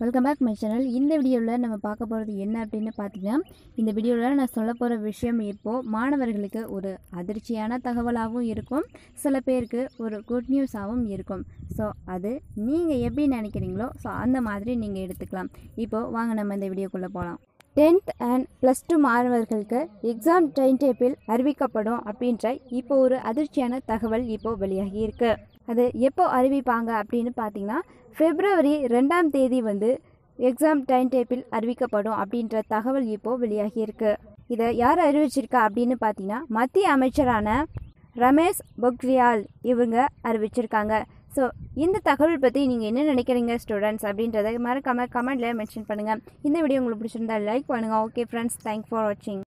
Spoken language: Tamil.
Welcome back my channel. இந்த வீடியோவில் நம்ம பார்க்க போகிறது என்ன அப்படின்னு பார்த்தீங்கன்னா, இந்த வீடியோவில் நான் சொல்ல போகிற விஷயம் இப்போது மாணவர்களுக்கு ஒரு அதிர்ச்சியான தகவலாகவும் இருக்கும், சில பேருக்கு ஒரு குட் நியூஸாகவும் இருக்கும். ஸோ அது நீங்கள் எப்படி நினைக்கிறீங்களோ அந்த மாதிரி நீங்கள் எடுத்துக்கலாம். இப்போது வாங்க நம்ம இந்த வீடியோக்குள்ளே போகலாம். 10th அண்ட் +2 மாணவர்களுக்கு எக்ஸாம் டைம் டேபிள் அறிவிக்கப்படும் அப்படின்ற இப்போ ஒரு அதிர்ச்சியான தகவல் இப்போது வெளியாகி இருக்கு. அது எப்போ அறிவிப்பாங்க அப்படின்னு பார்த்தீங்கன்னா, February 2ஆம் தேதி எக்ஸாம் டைம் டேபிள் அறிவிக்கப்படும் அப்படின்ற தகவல் இப்போது வெளியாகி இருக்கு. இதை யார் அறிவிச்சிருக்கா அப்படின்னு பார்த்தீங்கன்னா, மத்திய அமைச்சரான ரமேஷ் பொக்ரியால் இவங்க அறிவிச்சிருக்காங்க. ஸோ இந்த தகவல் பற்றி நீங்கள் என்ன நினைக்கிறீங்க ஸ்டூடெண்ட்ஸ் அப்படின்றத மறக்காமல் கமெண்ட்டில் மென்ஷன் பண்ணுங்கள். இந்த வீடியோ உங்களுக்கு பிடிச்சிருந்தா லைக் பண்ணுங்கள். ஓகே ஃப்ரெண்ட்ஸ், தேங்க்ஸ் ஃபார் வாட்சிங்.